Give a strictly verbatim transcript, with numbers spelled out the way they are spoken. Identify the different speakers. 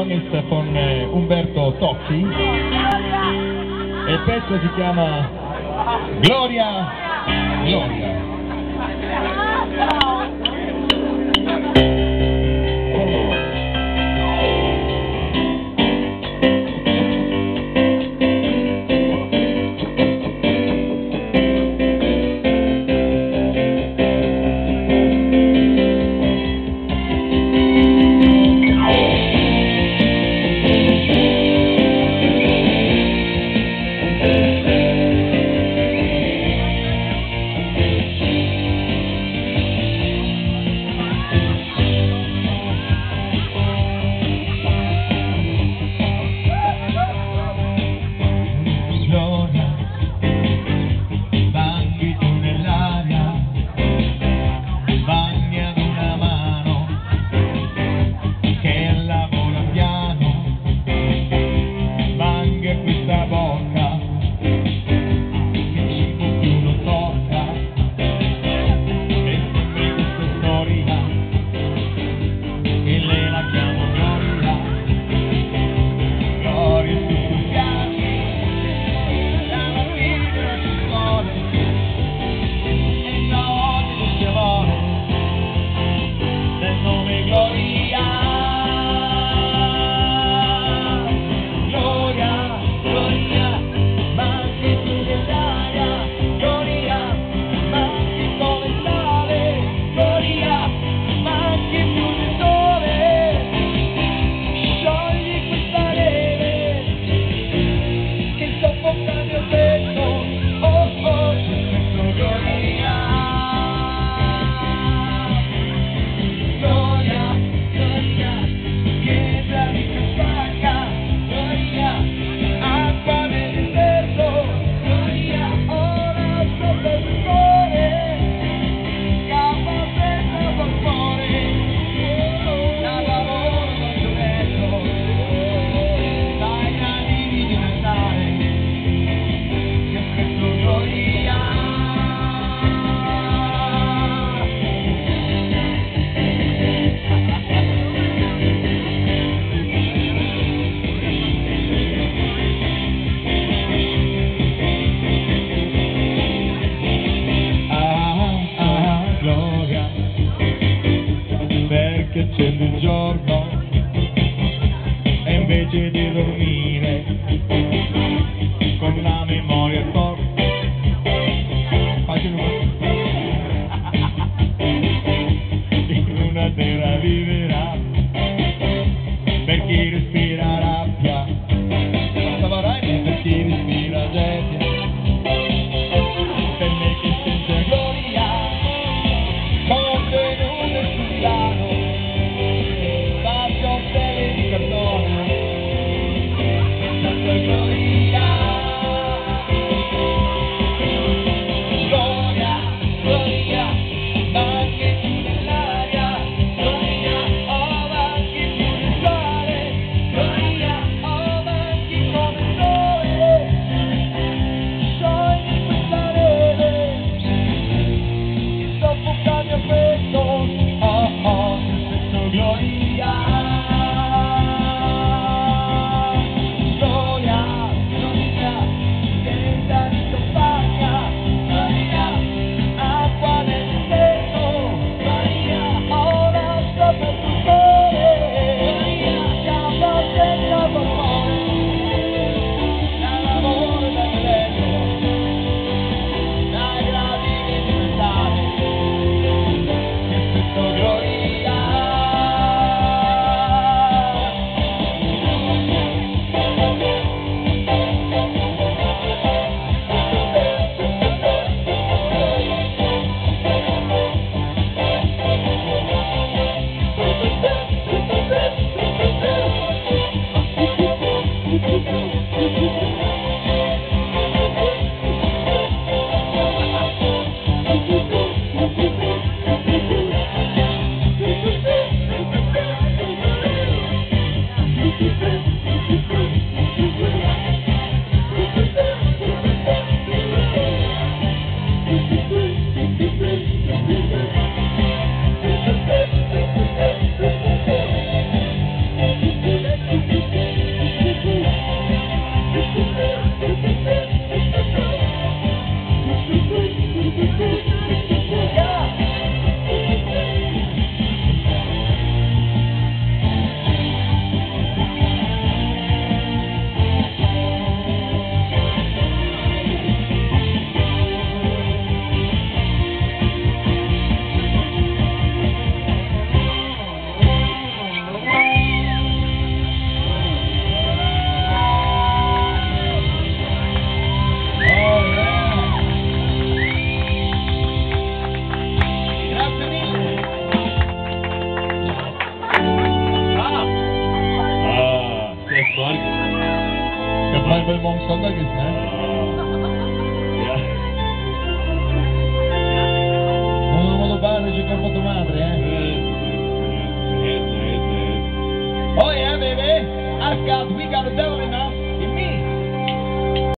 Speaker 1: Canciones con eh, Umberto Tocci e il pezzo si chiama Gloria, Gloria. Che accende il giorno e invece di dormire con la memoria forte in una terra viverà per chi respira rabbia, per chi respira gedia, per me che senza gloria contenuto sul piano wir am Sonntag ist, ne?
Speaker 2: Ja.
Speaker 1: Non modo padre, c'è colpo tua madre, eh?
Speaker 2: Yes, yes, yes.
Speaker 1: Oh yeah, baby! I've got, we got a devil in our